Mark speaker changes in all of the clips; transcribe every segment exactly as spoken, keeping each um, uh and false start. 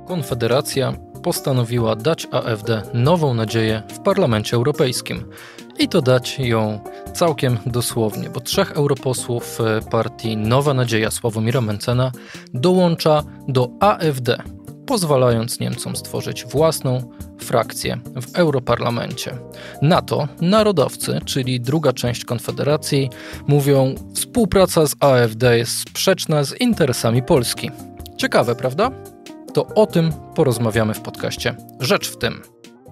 Speaker 1: Konfederacja postanowiła dać A F D nową nadzieję w Parlamencie Europejskim. I to dać ją całkiem dosłownie, bo trzech europosłów partii Nowa Nadzieja Sławomira Mentzena dołącza do A F D, pozwalając Niemcom stworzyć własną frakcję w Europarlamencie. Na to narodowcy, czyli druga część Konfederacji, mówią: współpraca z A F D jest sprzeczna z interesami Polski. Ciekawe, prawda? To o tym porozmawiamy w podcaście Rzecz w tym.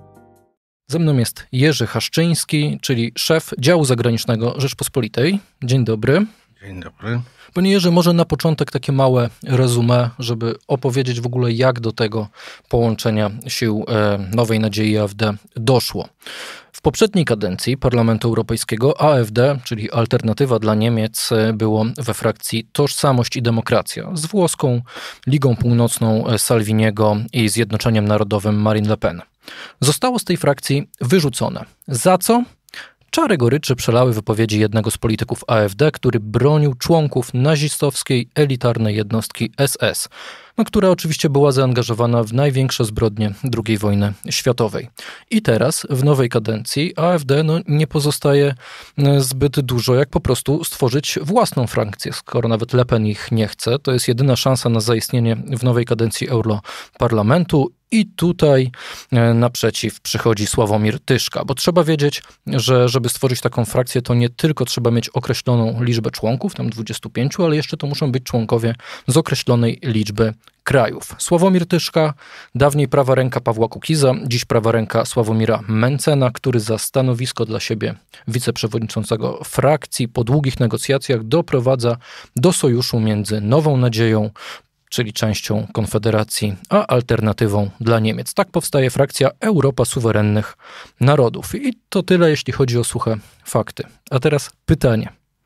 Speaker 1: Ze mną jest Jerzy Haszczyński, czyli szef działu zagranicznego Rzeczpospolitej. Dzień dobry.
Speaker 2: Dzień dobry.
Speaker 1: Panie Jerzy, może na początek takie małe resume, żeby opowiedzieć w ogóle, jak do tego połączenia sił Nowej Nadziei A F D doszło. W poprzedniej kadencji Parlamentu Europejskiego A F D, czyli Alternatywa dla Niemiec, było we frakcji Tożsamość i Demokracja z włoską Ligą Północną Salviniego i Zjednoczeniem Narodowym Marine Le Pen. Zostało z tej frakcji wyrzucone. Za co? Czarę goryczy przelały wypowiedzi jednego z polityków A F D, który bronił członków nazistowskiej elitarnej jednostki S S, no, która oczywiście była zaangażowana w największe zbrodnie drugiej wojny światowej. I teraz w nowej kadencji A F D no, nie pozostaje zbyt dużo, jak po prostu stworzyć własną frakcję. Skoro nawet Le Pen ich nie chce, to jest jedyna szansa na zaistnienie w nowej kadencji Europarlamentu. I tutaj naprzeciw przychodzi Sławomir Tyszka, bo trzeba wiedzieć, że żeby stworzyć taką frakcję, to nie tylko trzeba mieć określoną liczbę członków, tam dwudziestu pięciu, ale jeszcze to muszą być członkowie z określonej liczby krajów. Sławomir Tyszka, dawniej prawa ręka Pawła Kukiza, dziś prawa ręka Sławomira Mentzena, który za stanowisko dla siebie wiceprzewodniczącego frakcji po długich negocjacjach doprowadza do sojuszu między Nową Nadzieją, czyli częścią Konfederacji, a Alternatywą dla Niemiec. Tak powstaje frakcja Europa Suwerennych Narodów. I to tyle, jeśli chodzi o suche fakty. A teraz pytanie.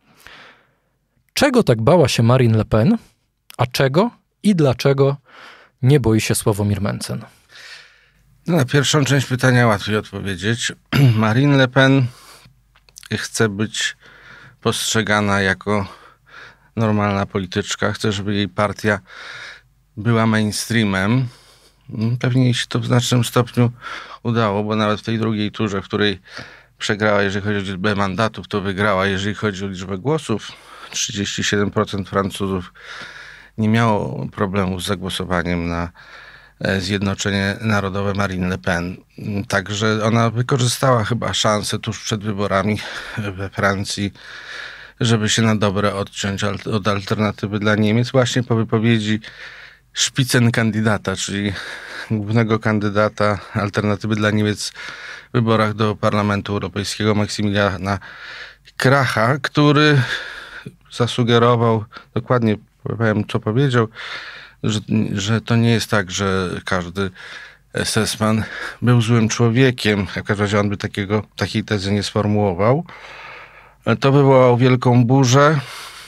Speaker 1: Czego tak bała się Marine Le Pen, a czego i dlaczego nie boi się Sławomir Mentzen?
Speaker 2: No, na pierwszą część pytania łatwiej odpowiedzieć. Marine Le Pen chce być postrzegana jako normalna polityczka, chce, żeby jej partia była mainstreamem. Pewnie jej się to w znacznym stopniu udało, bo nawet w tej drugiej turze, w której przegrała, jeżeli chodzi o liczbę mandatów, to wygrała, jeżeli chodzi o liczbę głosów. trzydzieści siedem procent Francuzów nie miało problemu z zagłosowaniem na Zjednoczenie Narodowe Marine Le Pen. Także ona wykorzystała chyba szansę tuż przed wyborami we Francji, żeby się na dobre odciąć od Alternatywy dla Niemiec, właśnie po wypowiedzi Spitzenkandidata, czyli głównego kandydata Alternatywy dla Niemiec w wyborach do Parlamentu Europejskiego, Maksymiliana Kracha, który zasugerował, dokładnie powiem, co powiedział, że, że to nie jest tak, że każdy S S-man był złym człowiekiem. W każdym razie on by takiego, takiej tezy nie sformułował. To wywołało wielką burzę.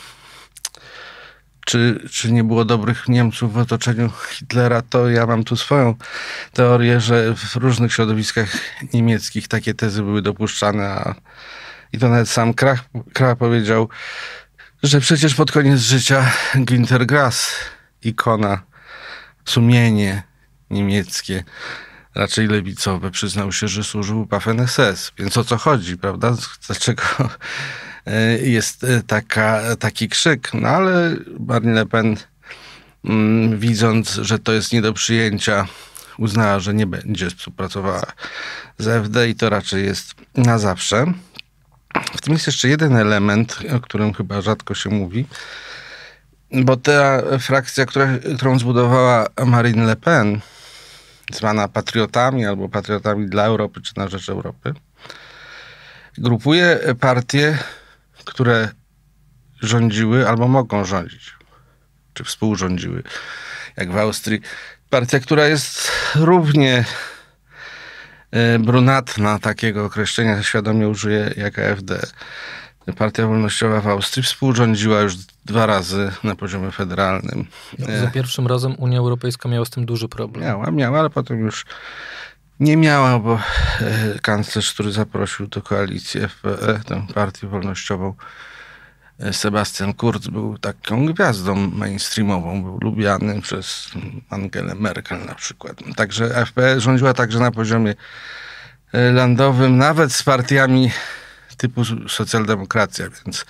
Speaker 2: Czy, czy nie było dobrych Niemców w otoczeniu Hitlera? To ja mam tu swoją teorię, że w różnych środowiskach niemieckich takie tezy były dopuszczane. A, I to nawet sam Krach, Krach powiedział, że przecież pod koniec życia Günter Grass, ikona, sumienie niemieckie, raczej lewicowe, przyznał się, że służył Waffen S S. Więc o co chodzi, prawda? Dlaczego jest taka, taki krzyk? No ale Marine Le Pen, mm, widząc, że to jest nie do przyjęcia, uznała, że nie będzie współpracowała z A F D i to raczej jest na zawsze. W tym jest jeszcze jeden element, o którym chyba rzadko się mówi, bo ta frakcja, która, którą zbudowała Marine Le Pen, zwana patriotami albo patriotami dla Europy czy na rzecz Europy, grupuje partie, które rządziły albo mogą rządzić, czy współrządziły, jak w Austrii. Partia, która jest równie brunatna, takiego określenia świadomie użyję, jak A F D. Partia Wolnościowa w Austrii współrządziła już dwa razy na poziomie federalnym.
Speaker 1: No, za pierwszym razem Unia Europejska miała z tym duży problem.
Speaker 2: Miała, miała, ale potem już nie miała, bo kanclerz, który zaprosił do koalicji F P E, tę partię wolnościową, Sebastian Kurz był taką gwiazdą mainstreamową, był lubiany przez Angelę Merkel na przykład. Także F P E rządziła także na poziomie landowym, nawet z partiami typu socjaldemokracja, więc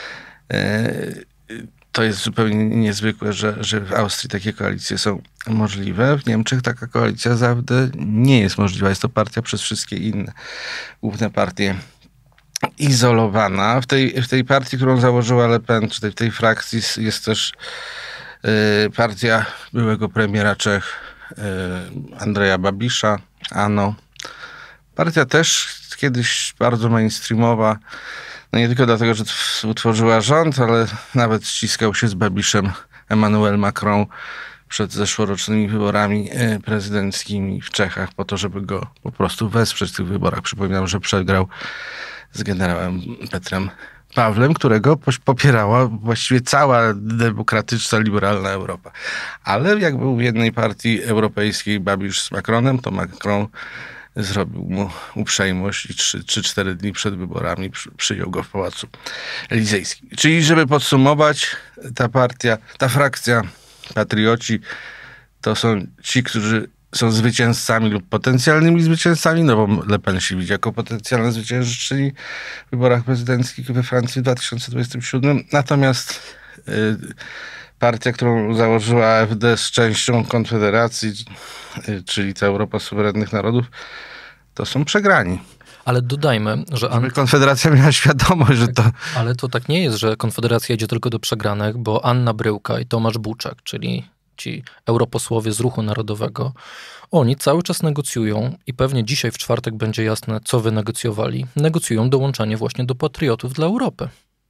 Speaker 2: to jest zupełnie niezwykłe, że, że w Austrii takie koalicje są możliwe. W Niemczech taka koalicja z A F D nie jest możliwa. Jest to partia przez wszystkie inne główne partie izolowana. W tej, w tej partii, którą założyła Le Pen, czy tej, w tej frakcji jest też y, partia byłego premiera Czech y, Andreja Babisza, ANO. Partia też kiedyś bardzo mainstreamowa. No nie tylko dlatego, że utworzyła rząd, ale nawet ściskał się z Babiszem Emmanuel Macron przed zeszłorocznymi wyborami prezydenckimi w Czechach po to, żeby go po prostu wesprzeć w tych wyborach. Przypominam, że przegrał z generałem Petrem Pawlem, którego popierała właściwie cała demokratyczna, liberalna Europa. Ale jak był w jednej partii europejskiej Babisz z Macronem, to Macron zrobił mu uprzejmość i trzy czy cztery dni przed wyborami przy, przyjął go w Pałacu Elizejskim. Czyli żeby podsumować, ta partia, ta frakcja patrioci to są ci, którzy są zwycięzcami lub potencjalnymi zwycięzcami, no bo Le Pen się widzi jako potencjalna zwyciężczyni w wyborach prezydenckich we Francji w dwa tysiące dwudziestym siódmym. Natomiast y, partia, którą założyła A F D z częścią Konfederacji, y, czyli ta Europa Suwerennych Narodów, to są przegrani.
Speaker 1: Ale dodajmy, że...
Speaker 2: Żeby Konfederacja miała świadomość, że to...
Speaker 1: Ale to tak nie jest, że Konfederacja idzie tylko do przegranych, bo Anna Bryłka i Tomasz Buczak, czyli ci europosłowie z Ruchu Narodowego, oni cały czas negocjują i pewnie dzisiaj w czwartek będzie jasne, co wynegocjowali. Negocjują dołączanie właśnie do Patriotów dla Europy.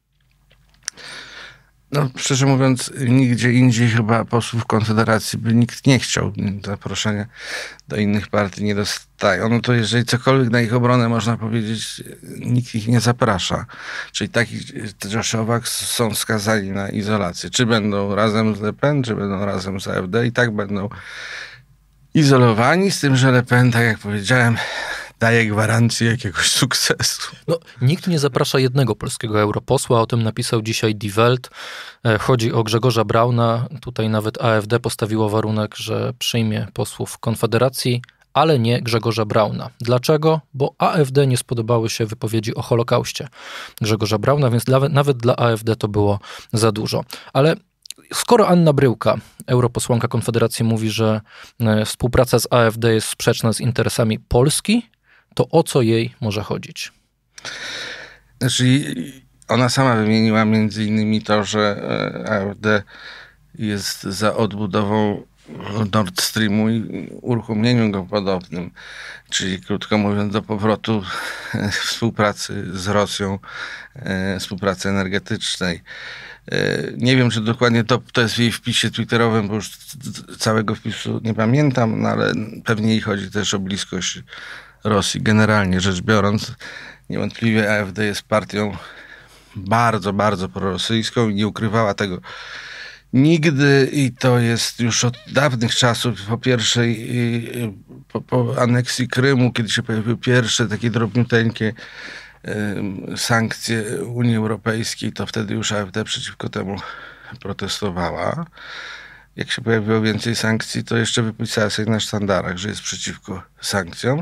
Speaker 2: No, szczerze mówiąc, nigdzie indziej chyba posłów Konfederacji by nikt nie chciał. Zaproszenia do innych partii nie dostają. No to jeżeli cokolwiek na ich obronę można powiedzieć, nikt ich nie zaprasza. Czyli taki Josh Owak są skazani na izolację. Czy będą razem z Le Pen, czy będą razem z A F D i tak będą izolowani, z tym, że Le Pen, tak jak powiedziałem, daje gwarancję jakiegoś sukcesu.
Speaker 1: No, nikt nie zaprasza jednego polskiego europosła, o tym napisał dzisiaj Die Welt. Chodzi o Grzegorza Brauna. Tutaj nawet A F D postawiło warunek, że przyjmie posłów Konfederacji, ale nie Grzegorza Brauna. Dlaczego? Bo A F D nie spodobały się wypowiedzi o Holokauście Grzegorza Brauna, więc dla, nawet dla A F D to było za dużo. Ale skoro Anna Bryłka, europosłanka Konfederacji, mówi, że współpraca z A F D jest sprzeczna z interesami Polski, to o co jej może chodzić?
Speaker 2: Znaczy, ona sama wymieniła między innymi to, że A F D jest za odbudową Nord Streamu i uruchomieniem go podobnym. Czyli krótko mówiąc, do powrotu współpracy z Rosją, współpracy energetycznej. Nie wiem, czy dokładnie to, to jest w jej wpisie twitterowym, bo już całego wpisu nie pamiętam, no ale pewnie jej chodzi też o bliskość Rosji. Generalnie rzecz biorąc, niewątpliwie A F D jest partią bardzo, bardzo prorosyjską i nie ukrywała tego nigdy i to jest już od dawnych czasów, po pierwszej, po, po aneksji Krymu, kiedy się pojawiły pierwsze takie drobniuteńkie sankcje Unii Europejskiej, to wtedy już A F D przeciwko temu protestowała. Jak się pojawiło więcej sankcji, to jeszcze wypisała sobie na sztandarach, że jest przeciwko sankcjom.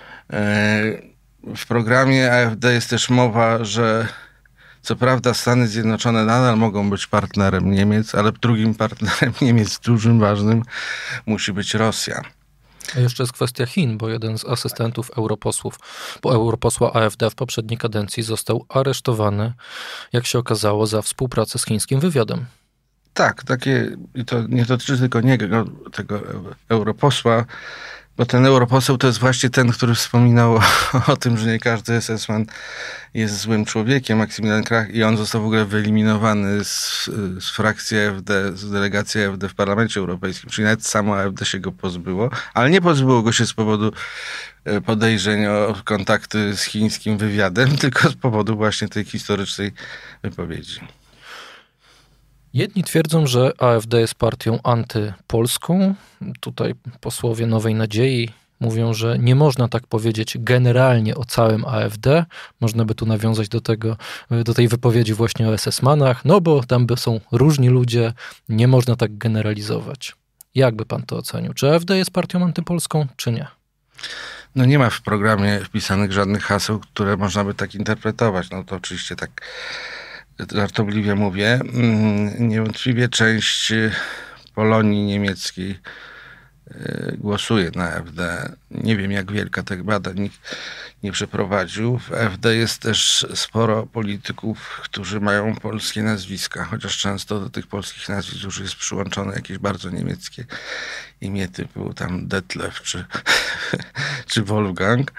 Speaker 2: W programie A F D jest też mowa, że co prawda Stany Zjednoczone nadal mogą być partnerem Niemiec, ale drugim partnerem Niemiec dużym, ważnym musi być Rosja.
Speaker 1: A jeszcze jest kwestia Chin, bo jeden z asystentów europosłów, bo europosła A F D w poprzedniej kadencji został aresztowany, jak się okazało, za współpracę z chińskim wywiadem.
Speaker 2: Tak, takie, i to nie dotyczy tylko niego, tego europosła, bo ten europoseł to jest właśnie ten, który wspominał o, o tym, że nie każdy es es man jest złym człowiekiem, Maksymilian Krach, i on został w ogóle wyeliminowany z, z frakcji A F D, z delegacji A F D w Parlamencie Europejskim, czyli nawet samo A F D się go pozbyło, ale nie pozbyło go się z powodu podejrzeń o kontakty z chińskim wywiadem, tylko z powodu właśnie tej historycznej wypowiedzi.
Speaker 1: Jedni twierdzą, że A F D jest partią antypolską. Tutaj posłowie Nowej Nadziei, mówią, że nie można tak powiedzieć generalnie o całym A F D. Można by tu nawiązać do tego, do tej wypowiedzi właśnie o es es manach, no bo tam są różni ludzie, nie można tak generalizować. Jak by pan to ocenił? Czy A F D jest partią antypolską, czy nie?
Speaker 2: No nie ma w programie wpisanych żadnych haseł, które można by tak interpretować. No to oczywiście tak żartobliwie mówię. Niewątpliwie część Polonii niemieckiej głosuje na A F D. Nie wiem, jak wielka, tych badań nikt nie przeprowadził. W A F D jest też sporo polityków, którzy mają polskie nazwiska, chociaż często do tych polskich nazwisk już jest przyłączone jakieś bardzo niemieckie imię typu tam Detlef czy, czy Wolfgang.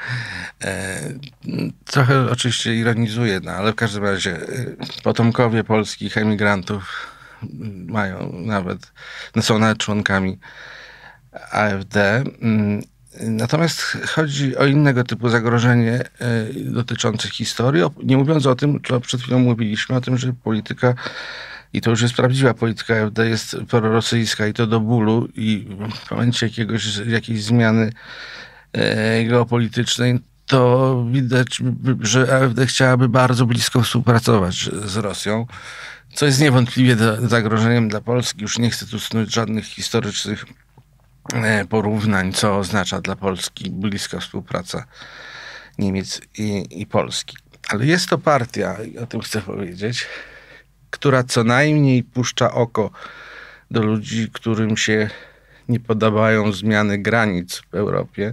Speaker 2: Trochę oczywiście ironizuję, no, ale w każdym razie potomkowie polskich emigrantów mają nawet, no są nawet członkami A F D. Natomiast chodzi o innego typu zagrożenie dotyczące historii, nie mówiąc o tym, co przed chwilą mówiliśmy, o tym, że polityka, i to już jest prawdziwa polityka A F D, jest prorosyjska i to do bólu, i w momencie jakiegoś, jakiejś zmiany geopolitycznej, to widać, że A F D chciałaby bardzo blisko współpracować z Rosją, co jest niewątpliwie zagrożeniem dla Polski. Już nie chcę tu snuć żadnych historycznych porównań, co oznacza dla Polski bliska współpraca Niemiec i, i Polski. Ale jest to partia, i o tym chcę powiedzieć, która co najmniej puszcza oko do ludzi, którym się nie podobają zmiany granic w Europie.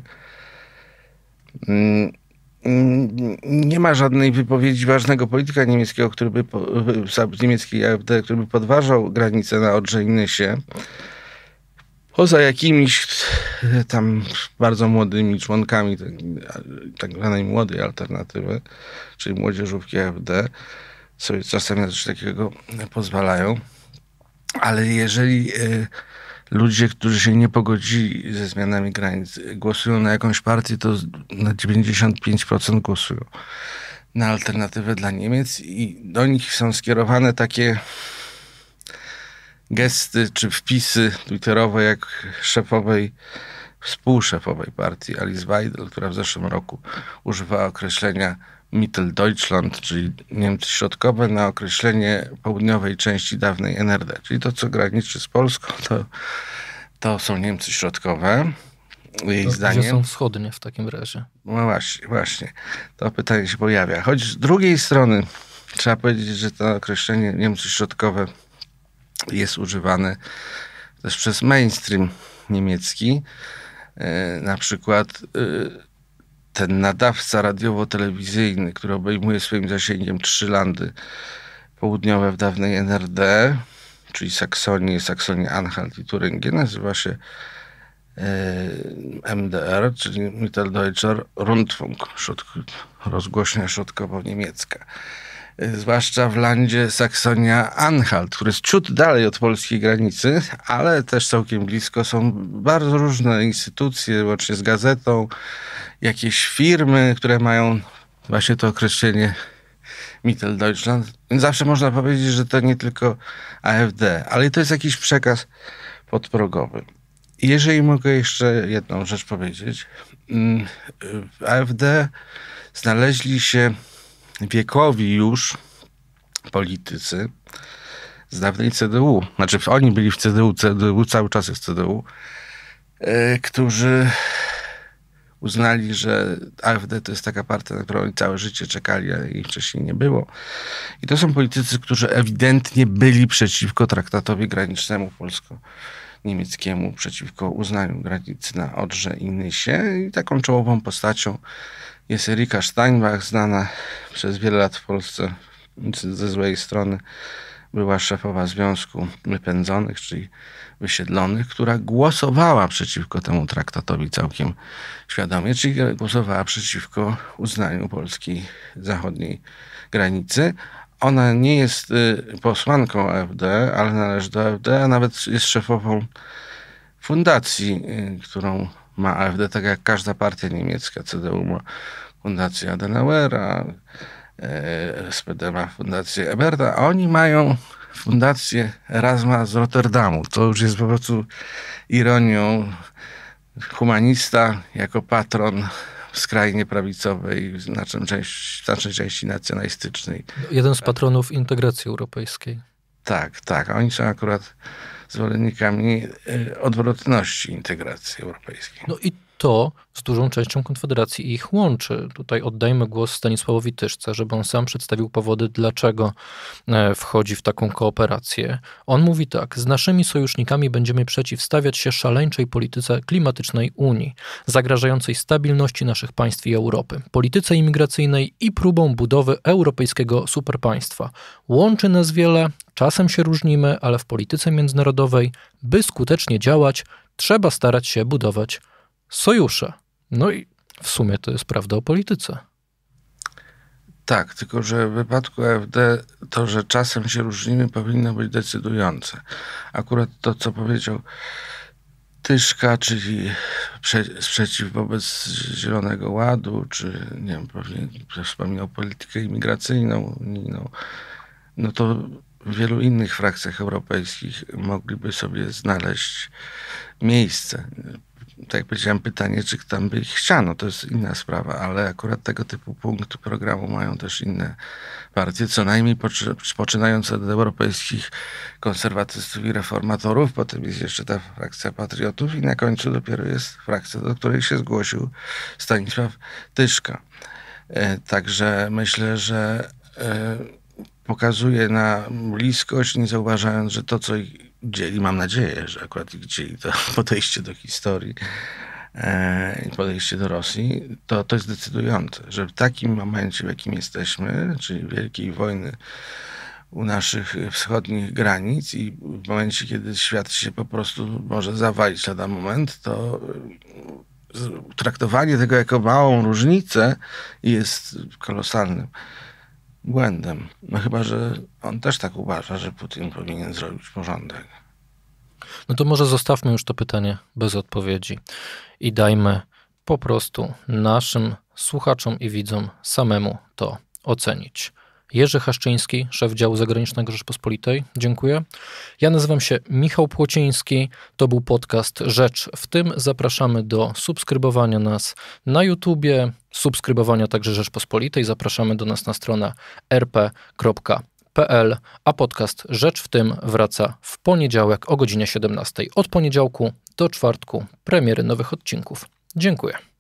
Speaker 2: Nie ma żadnej wypowiedzi ważnego polityka niemieckiego, który by, niemieckiej A F D, który by podważał granice na Odrze i Nysie. Poza jakimiś tam bardzo młodymi członkami tak zwanej młodej alternatywy, czyli młodzieżówki A F D, sobie czasami na coś takiego pozwalają. Ale jeżeli ludzie, którzy się nie pogodzili ze zmianami granic, głosują na jakąś partię, to na dziewięćdziesiąt pięć procent głosują na alternatywę dla Niemiec i do nich są skierowane takie gesty czy wpisy twitterowe jak szefowej, współszefowej partii Alice Weidel, która w zeszłym roku używała określenia Mitteldeutschland, czyli Niemcy Środkowe, na określenie południowej części dawnej N R D. Czyli to, co graniczy z Polską, to, to są Niemcy Środkowe. Jej
Speaker 1: to
Speaker 2: zdaniem.
Speaker 1: Gdzie są wschodnie w takim razie?
Speaker 2: No właśnie, właśnie. To pytanie się pojawia. Choć z drugiej strony trzeba powiedzieć, że to określenie Niemcy Środkowe jest używane też przez mainstream niemiecki. Na przykład ten nadawca radiowo-telewizyjny, który obejmuje swoim zasięgiem trzy landy południowe w dawnej N R D, czyli Saksonię, Saksonię-Anhalt i Turyngię, nazywa się M D R, czyli Mitteldeutscher Rundfunk, rozgłośnia środkowo-niemiecka. Zwłaszcza w landzie Saksonia-Anhalt, który jest ciut dalej od polskiej granicy, ale też całkiem blisko są bardzo różne instytucje, łącznie z gazetą, jakieś firmy, które mają właśnie to określenie Mitteldeutschland. Więc zawsze można powiedzieć, że to nie tylko A F D, ale to jest jakiś przekaz podprogowy. I jeżeli mogę jeszcze jedną rzecz powiedzieć, w A F D znaleźli się wiekowi już politycy z dawnej C D U, znaczy oni byli w C D U, C D U cały czas jest w C D U, yy, którzy uznali, że A F D to jest taka partia, na którą oni całe życie czekali, a jej wcześniej nie było. I to są politycy, którzy ewidentnie byli przeciwko traktatowi granicznemu polsko-niemieckiemu, przeciwko uznaniu granicy na Odrze i Nysie. I taką czołową postacią jest Erika Steinbach, znana przez wiele lat w Polsce ze złej strony. Była szefowa Związku Wypędzonych, czyli Wysiedlonych, która głosowała przeciwko temu traktatowi całkiem świadomie, czyli głosowała przeciwko uznaniu polskiej zachodniej granicy. Ona nie jest posłanką A F D, ale należy do A F D, a nawet jest szefową fundacji, którą ma A F D, tak jak każda partia niemiecka. C D U ma fundację Adenauera, S P D ma fundację Eberta, a oni mają fundację Erasma z Rotterdamu. To już jest po prostu ironią humanista jako patron skrajnie prawicowej, znacznej części, znacznej części nacjonalistycznej.
Speaker 1: Jeden z patronów integracji europejskiej.
Speaker 2: Tak, tak. Oni są akurat zwolennikami odwrotności integracji europejskiej.
Speaker 1: No i to z dużą częścią Konfederacji ich łączy. Tutaj oddajmy głos Stanisławowi Tyszce, żeby on sam przedstawił powody, dlaczego wchodzi w taką kooperację. On mówi tak: z naszymi sojusznikami będziemy przeciwstawiać się szaleńczej polityce klimatycznej Unii, zagrażającej stabilności naszych państw i Europy, polityce imigracyjnej i próbą budowy europejskiego superpaństwa. Łączy nas wiele, czasem się różnimy, ale w polityce międzynarodowej, by skutecznie działać, trzeba starać się budować sojusze. No i w sumie to jest prawda o polityce.
Speaker 2: Tak, tylko że w wypadku A F D to, że czasem się różnimy, powinno być decydujące. Akurat to, co powiedział Tyszka, czyli prze, sprzeciw wobec Zielonego Ładu, czy nie wiem, pewnie wspominał politykę imigracyjną, unijną, no to w wielu innych frakcjach europejskich mogliby sobie znaleźć miejsce. Tak jak powiedziałem, pytanie, czy tam by ich chciano, to jest inna sprawa, ale akurat tego typu punkty programu mają też inne partie, co najmniej poczynając od europejskich konserwatystów i reformatorów, potem jest jeszcze ta frakcja patriotów i na końcu dopiero jest frakcja, do której się zgłosił Stanisław Tyszka. Także myślę, że pokazuje na bliskość, nie zauważając, że to, co ich dzieli, mam nadzieję, że akurat ich dzieli to podejście do historii i podejście do Rosji, to, to jest decydujące, że w takim momencie, w jakim jesteśmy, czyli wielkiej wojny u naszych wschodnich granic i w momencie, kiedy świat się po prostu może zawalić lada moment, to traktowanie tego jako małą różnicę jest kolosalnym błędem. No chyba, że on też tak uważa, że Putin powinien zrobić porządek.
Speaker 1: No to może zostawmy już to pytanie bez odpowiedzi i dajmy po prostu naszym słuchaczom i widzom samemu to ocenić. Jerzy Haszczyński, szef działu zagranicznego Rzeczpospolitej. Dziękuję. Ja nazywam się Michał Płociński. To był podcast Rzecz w tym. Zapraszamy do subskrybowania nas na YouTubie, subskrybowania także Rzeczpospolitej. Zapraszamy do nas na stronę er pe kropka pe el, a podcast Rzecz w tym wraca w poniedziałek o godzinie siedemnastej. Od poniedziałku do czwartku premiery nowych odcinków. Dziękuję.